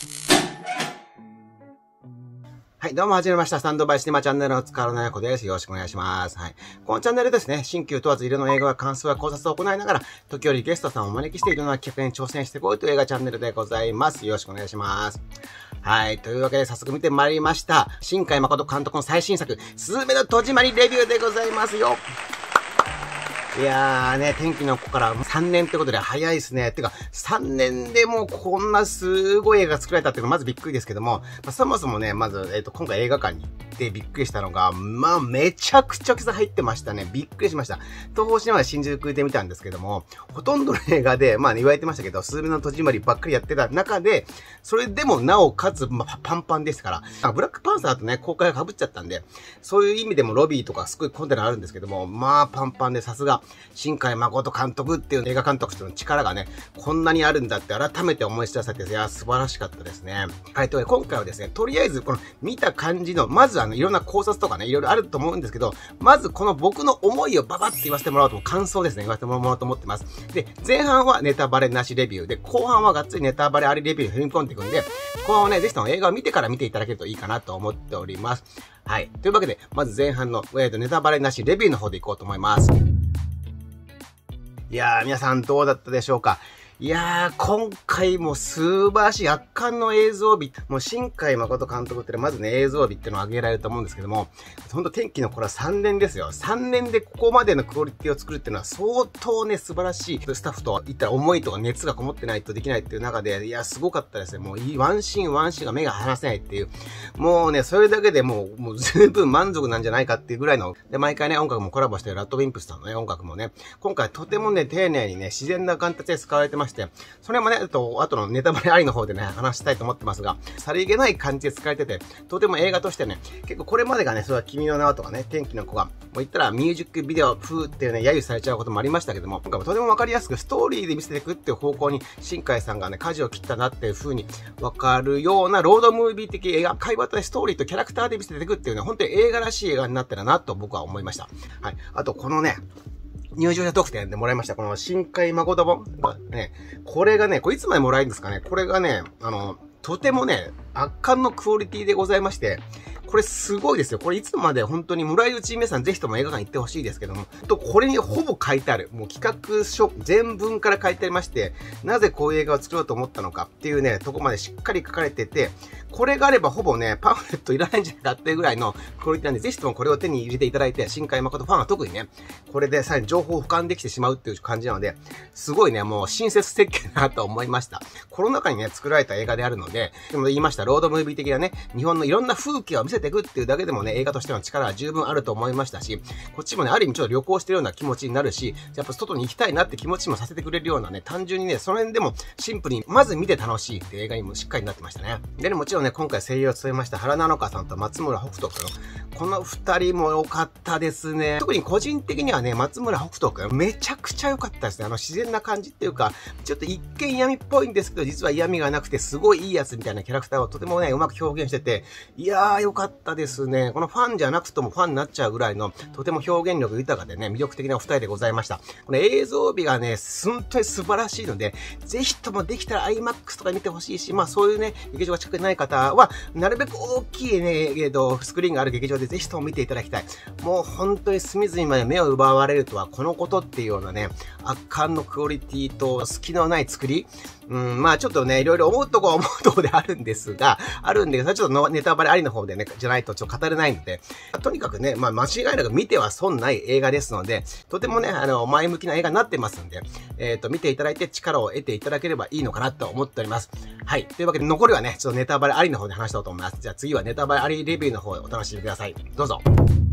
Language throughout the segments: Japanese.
はい、どうもはじめました。スタンドバイシネマチャンネルの塚原直子です。よろしくお願いします。はい。このチャンネルですね、新旧問わずいろんな映画や感想や考察を行いながら、時折ゲストさんをお招きしていろんな企画に挑戦していこうという映画チャンネルでございます。よろしくお願いします。はい。というわけで早速見てまいりました。新海誠監督の最新作、すずめの戸締まりレビューでございますよ。いやーね、天気の子から3年ってことで早いですね。てか、3年でもうこんなすごい映画が作られたっていうのはまずびっくりですけども、そもそもね、まず、今回映画館に行ってびっくりしたのが、めちゃくちゃキザ入ってましたね。びっくりしました。東宝シネマで新宿で見たんですけども、ほとんどの映画で、言われてましたけど、すずめの戸締まりばっかりやってた中で、それでもなおかつ、パンパンですから、ブラックパンサーとね、公開が被っちゃったんで、そういう意味でもロビーとかすごい混んでるのあるんですけども、パンパンでさすが、新海誠監督っていう映画監督としての力がね、こんなにあるんだって改めて思い知らされて、いや、素晴らしかったですね。はい、というわけで今回はですね、とりあえずこの見た感じの、まずいろんな考察とかね、いろいろあると思うんですけど、まずこの僕の思いをババって言わせてもらおうと、感想ですね、言わせてもらおうと思ってます。で、前半はネタバレなしレビューで、後半はがっつりネタバレありレビューに踏み込んでいくんで、後半はね、ぜひとも映画を見てから見ていただけるといいかなと思っております。はい。というわけで、まず前半の、ネタバレなしレビューの方でいこうと思います。いやー、皆さんどうだったでしょうか。いやー、今回も素晴らしい圧巻の映像美。もう新海誠監督ってまずね、映像美っていうのを挙げられると思うんですけども、ほんと天気の子ら3年ですよ。3年でここまでのクオリティを作るっていうのは相当ね、素晴らしい。スタッフと言ったら思いとか熱がこもってないとできないっていう中で、いや、すごかったですね。もうワンシーンワンシーンが目が離せないっていう。もうね、それだけでもう十分満足なんじゃないかっていうぐらいの。で、毎回ね、音楽もコラボしてラッドウィンプスさんのね、音楽もね、今回とてもね、丁寧にね、自然な形で使われてまして、それもね、あとのネタバレありの方でね、話したいと思ってますが、さりげない感じで使われてて、とても映画としてね、結構これまでがね、それは君の名はとかね、天気の子が、もう言ったらミュージックビデオ風っていうね、揶揄されちゃうこともありましたけども、今回もとてもわかりやすくストーリーで見せていくっていう方向に、新海さんがね、舵を切ったなっていう風にわかるようなロードムービー的映画、会話とストーリーとキャラクターで見せていくっていうね、本当に映画らしい映画になってるなと僕は思いました。はい。あと、このね、入場者特典でもらいました。この新海誠本がね、これがね、これいつまでもらえるんですかね。これがね、とてもね、圧巻のクオリティでございまして、これすごいですよ。これいつまで本当にもらいうちに皆さんぜひとも映画館行ってほしいですけども、これにほぼ書いてある。もう企画書全文から書いてありまして、なぜこういう映画を作ろうと思ったのかっていうね、とこまでしっかり書かれてて、これがあればほぼね、パンフレットいらないんじゃないかっていうぐらいのクオリティなんで、ぜひともこれを手に入れていただいて、新海誠ファンは特にね、これでさらに情報を俯瞰できてしまうっていう感じなので、すごいね、もう親切設計だなと思いました。コロナ禍にね、作られた映画であるので、でも言いました、ロードムービー的なね、日本のいろんな風景を見せていくっていうだけでもね、映画としての力は十分あると思いましたし、こっちもね、ある意味ちょっと旅行してるような気持ちになるし、やっぱ外に行きたいなって気持ちもさせてくれるようなね、単純にね、その辺でもシンプルに、まず見て楽しいって映画にもしっかりなってましたね。でね、もちろんね、今回声優を務めました原菜乃華さんと松村北斗くん。この二人も良かったですね。特に個人的にはね、松村北斗くん、めちゃくちゃ良かったですね。自然な感じっていうか、ちょっと一見闇っぽいんですけど、実は嫌味がなくて、すごいいいやつみたいなキャラクターをとてもね、うまく表現してて、いやー、良かったですね。このファンじゃなくともファンになっちゃうぐらいの、とても表現力豊かでね、魅力的なお二人でございました。この映像美がね、本当に素晴らしいので、ぜひともできたら IMAX とか見てほしいし、そういうね、劇場が近くにない方は、なるべく大きいね、スクリーンがある劇場でぜひとも見ていただきたい。もう本当に隅々まで目を奪われるとはこのことっていうようなね、圧巻のクオリティと隙のない作り。ちょっとね、いろいろ思うとこは思うとこであるんですが、ちょっとネタバレありの方でね、じゃないとちょっと語れないので、とにかくね、間違いなく見ては損ない映画ですので、とてもね、前向きな映画になってますんで、見ていただいて力を得ていただければいいのかなと思っております。はい。というわけで残りはね、ちょっとネタバレありの方で話したいと思います。じゃあ次はネタバレありレビューの方をお楽しみください。どうぞ。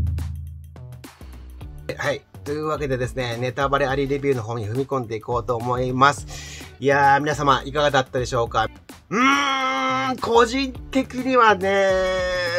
はい。というわけでですね、ネタバレありレビューの方に踏み込んでいこうと思います。いやー、皆様いかがだったでしょうか。個人的にはね、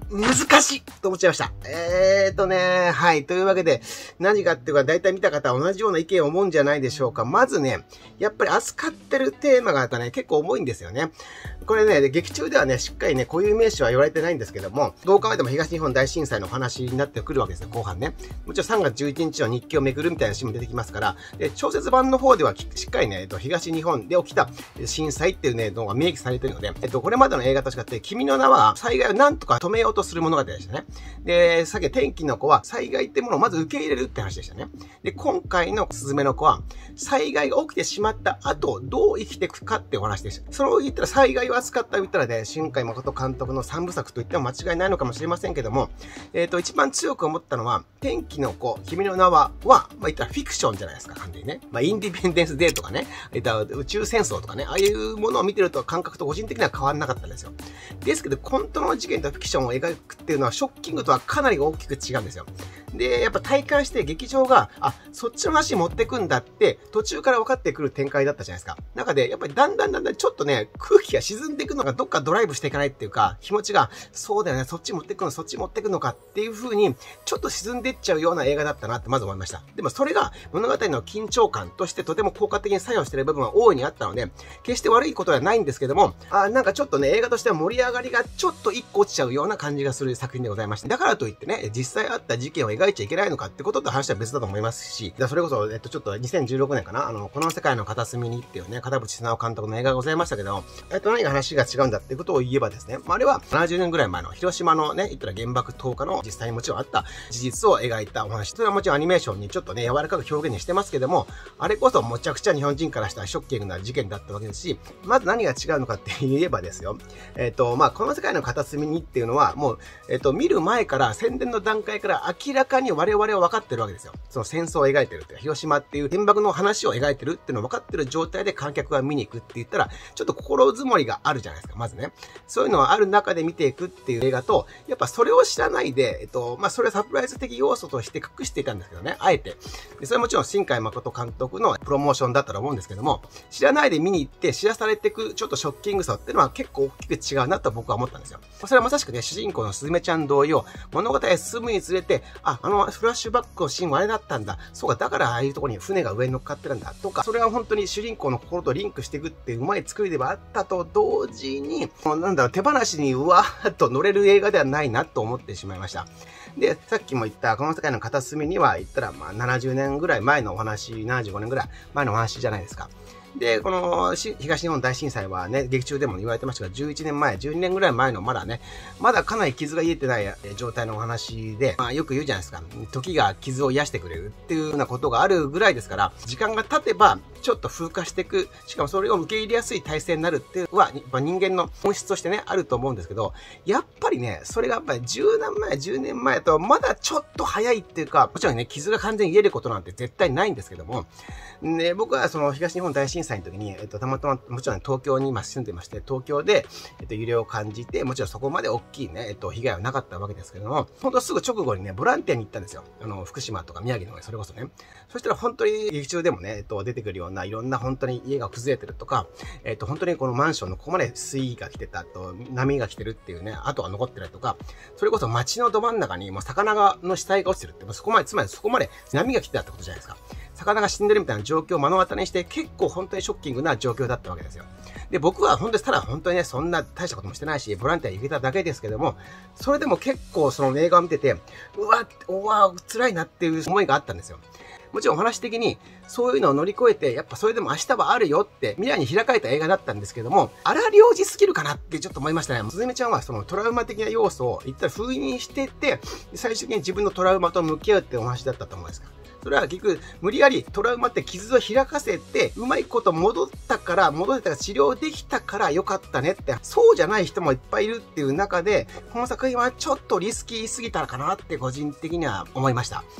難しいと思っちゃいました。はい。というわけで、何かっていうか、大体見た方は同じような意見を思うんじゃないでしょうか。まずね、やっぱり扱ってるテーマがね、結構重いんですよね。これね、劇中ではね、しっかりね、固有名詞は言われてないんですけども、どう考えても東日本大震災のお話になってくるわけですよ、後半ね。もちろん3月11日の日記をめぐるみたいなシーンも出てきますから、で、小説版の方ではしっかりね、東日本で起きた震災っていうね、のが明記されてるので、これまでの映画と違って、君の名は災害をなんとか止めようとする物語でしたね。で、さっき天気の子は災害ってものをまず受け入れるって話でしたね。で、今回のすずめの子は、災害が起きてしまった後、どう生きていくかってお話でした。それを言ったら災害を扱った言ったらね、新海誠監督の3部作と言っても間違いないのかもしれませんけども、一番強く思ったのは、天気の子、君の名は、言ったらフィクションじゃないですか、完全にね。インディペンデンスデーとかね、宇宙戦争とかね、ああいうものを見てると感覚と個人的には変わらなかったんですよ。ですけど、本当の事件とフィクションを描くっていうのは、ショッキングとはかなり大きく違うんですよ。で、やっぱ体感して劇場が、そっちの話持ってくんだって、途中から分かってくる展開だったじゃないですか。中で、やっぱりだんだんちょっとね、空気が沈んでいくのがどっかドライブしていかないっていうか、気持ちが、そうだよね、そっち持ってくの、そっち持ってくのかっていう風に、ちょっと沈んでいっちゃうような映画だったなってまず思いました。でもそれが物語の緊張感としてとても効果的に作用している部分は大いにあったので、決して悪いことではないんですけども、なんかちょっとね、映画としては盛り上がりがちょっと一個落ちちゃうような感じがする作品でございまして、だからといってね、実際あった事件を描いちゃいけないのかってことと話は別だと思いますし、それこそ、ちょっと2016年かな、この世界の片隅にっていうね、片渕素直監督の映画がございましたけど、何が話が違うんだっていうことを言えばですね、あれは70年ぐらい前の広島のね、言ったら原爆投下の実際にもちろんあった事実を描いたお話。それはもちろんアニメーションにちょっとね、柔らかく表現にしてますけども、あれこそむちゃくちゃ日本人からしたらショッキングな事件だったわけですし、まず何が違うのかって言えばですよ、この世界の片隅にっていうのは、もう、見る前から宣伝の段階から明らかに我々は分かってるわけですよ。その戦争を描いてるっていう、広島っていう原爆の話を描いてるっていうのを分かってる状態で観客が見に行くって言ったら、ちょっと心づもりがあるじゃないですか、まずね。そういうのはある中で見ていくっていう映画と、やっぱそれを知らないで、それはサプライズ的要素として隠していたんですけどね、あえて。でそれはもちろん新海誠監督のプロモーションだったと思うんですけども、知らないで見に行って知らされていくちょっとショッキングさっていうのは結構大きく違うなと僕は思ったんですよ。それはまさしくね、主人公のすずめちゃん同様、物語へ進むにつれて、フラッシュバックのシーンはあれだったんだ。そうか、だからああいうところに船が上に乗っかってるんだ。とか、それは本当に主人公の心とリンクしていくっていううまい作りではあったと同時に、手放しにうわーっと乗れる映画ではないなと思ってしまいました。で、さっきも言った、この世界の片隅には言ったら、70年ぐらい前のお話、75年ぐらい前のお話じゃないですか。で、この東日本大震災はね、劇中でも言われてましたが、11年前、12年ぐらい前のまだかなり傷が癒えてない状態のお話で、よく言うじゃないですか。時が傷を癒してくれるっていうようなことがあるぐらいですから、時間が経てば、ちょっと風化していく、しかもそれを受け入れやすい体制になるっていうのは、やっぱ人間の本質としてね、あると思うんですけど、やっぱりね、それがやっぱり10年前とまだちょっと早いっていうか、もちろんね、傷が完全に癒えることなんて絶対ないんですけども、ね、僕はその東日本大震災の時に、たまたま、もちろん東京に今住んでまして、東京で、揺れを感じて、もちろんそこまで大きいね、被害はなかったわけですけども、本当すぐ直後にね、ボランティアに行ったんですよ。福島とか宮城のそれこそね。そしたら本当に劇中でもね、出てくるような、いろんな本当に家が崩れてるとか、本当にこのマンションのここまで水位が来てたと、波が来てるっていうね、跡が残ってるとか、それこそ街のど真ん中にもう魚の死体が落ちてるって、つまりそこまで波が来てたってことじゃないですか。魚が死んでるみたいな状況を目の当たりにして、結構本当にショッキングな状況だったわけですよ。で、僕は本当にね、そんな大したこともしてないし、ボランティア行けただけですけども、それでも結構その映画を見てて、うわ、辛いなっていう思いがあったんですよ。もちろんお話的に、そういうのを乗り越えて、やっぱそれでも明日はあるよって未来に開かれた映画だったんですけども、荒療治すぎるかなってちょっと思いましたね。すずめちゃんはそのトラウマ的な要素を一旦封印してって、最終的に自分のトラウマと向き合うってお話だったと思うんですか。それは結局、無理やりトラウマって傷を開かせて、うまいこと戻れたから治療できたからよかったねって、そうじゃない人もいっぱいいるっていう中で、この作品はちょっとリスキーすぎたかなって個人的には思いました。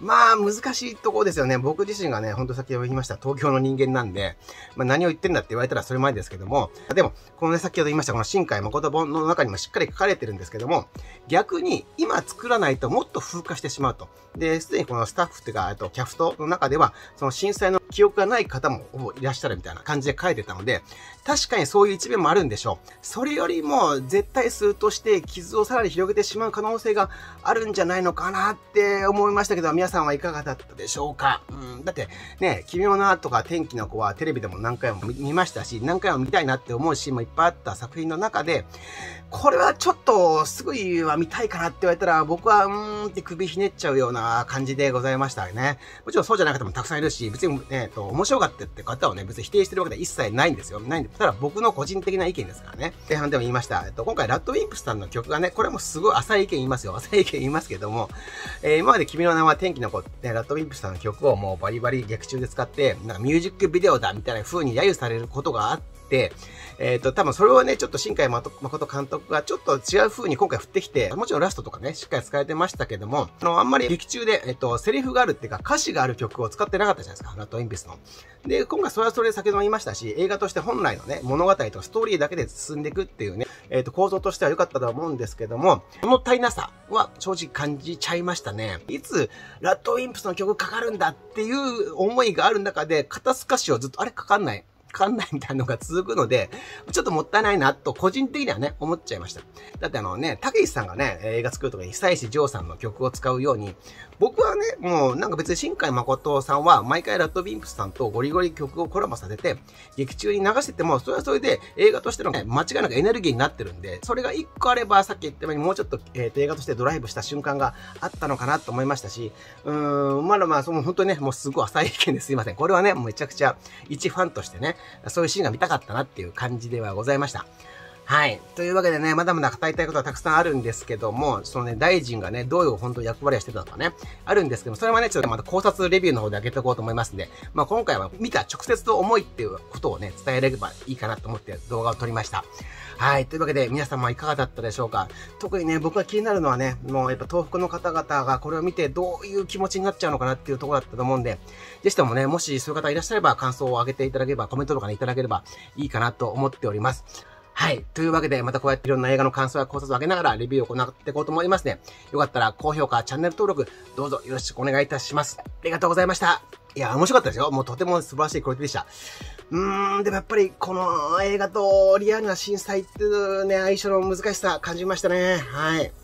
まあ、難しいところですよね。僕自身がね、ほんと先ほど言いました、東京の人間なんで、まあ何を言ってんだって言われたらそれまでですけども、でも、このね、先ほど言いました、この新海誠本の中にもしっかり書かれてるんですけども、逆に今作らないともっと風化してしまうと。で、すでにこのスタッフっていうか、キャストの中では、その震災の記憶がない方もほぼいらっしゃるみたいな感じで書いてたので、確かにそういう一面もあるんでしょう。それよりも絶対数として傷をさらに広げてしまう可能性があるんじゃないのかなって思いましたけど、皆さんはいかがだったでしょうか。だってね、奇妙なとか天気の子はテレビでも何回も見ましたし、何回も見たいなって思うシーンもいっぱいあった作品の中で、これはちょっとすぐは見たいかなって言われたら、僕はって首ひねっちゃうような感じでございましたね。もちろんそうじゃない方もたくさんいるし、別に面白かったって方をね、別に否定してるわけでは一切ないんですよ。ないんで、ただ僕の個人的な意見ですからね。前半でも言いました。今回ラッドウィンプスさんの曲がね、これもすごい浅い意見言いますよ。浅い意見言いますけども、今まで君の名は天気の子って、ラッドウィンプスさんの曲をもうバリバリ劇中で使って、なんかミュージックビデオだみたいな風に揶揄されることがあって、多分それをね、ちょっと新海誠監督がちょっと違う風に今回振ってきて、もちろんラストとかね、しっかり使えてましたけども、あんまり劇中で、セリフがあるっていうか歌詞がある曲を使ってなかったじゃないですか、ラッドウィンプスの。で、今回それはそれで先ほども言いましたし、映画として本来のね、物語とストーリーだけで進んでいくっていうね、構造としては良かったと思うんですけども、物足りなさは正直感じちゃいましたね。いつ、ラッドウィンプスの曲かかるんだっていう思いがある中で、肩透かしをずっと、あれかかんないみたいなのが続くので、ちょっともったいないなと、個人的にはね、思っちゃいました。だってたけしさんがね、映画作るときに久石譲さんの曲を使うように、僕はね、もうなんか別に新海誠さんは毎回ラッドウィンプスさんとゴリゴリ曲をコラボさせて、劇中に流してても、それはそれで映画としてのね、間違いなくエネルギーになってるんで、それが一個あれば、さっき言ったようにもうちょっと、映画としてドライブした瞬間があったのかなと思いましたし、まだその本当にね、もうすごい浅い意見ですいません。これはね、めちゃくちゃ一ファンとしてね、そういうシーンが見たかったなっていう感じではございました。はい。というわけでね、まだまだ語りたいことはたくさんあるんですけども、そのね、大臣がね、どういう本当役割をしてたのかね、あるんですけども、それはね、ちょっとまた考察レビューの方で上げておこうと思いますんで、今回は見た直接の思いっていうことをね、伝えればいいかなと思って動画を撮りました。はい。というわけで、皆様いかがだったでしょうか。特にね、僕が気になるのはね、もうやっぱ東北の方々がこれを見てどういう気持ちになっちゃうのかなっていうところだったと思うんで、ぜひともね、もしそういう方いらっしゃれば感想を上げていただければ、コメントとかね、いただければいいかなと思っております。はい。というわけで、またこうやっていろんな映画の感想や考察を上げながらレビューを行っていこうと思いますね。よかったら高評価、チャンネル登録、どうぞよろしくお願いいたします。ありがとうございました。いや、面白かったですよ。もうとても素晴らしいクオリティでした。でもやっぱりこの映画とリアルな震災っていうね、相性の難しさ感じましたね。はい。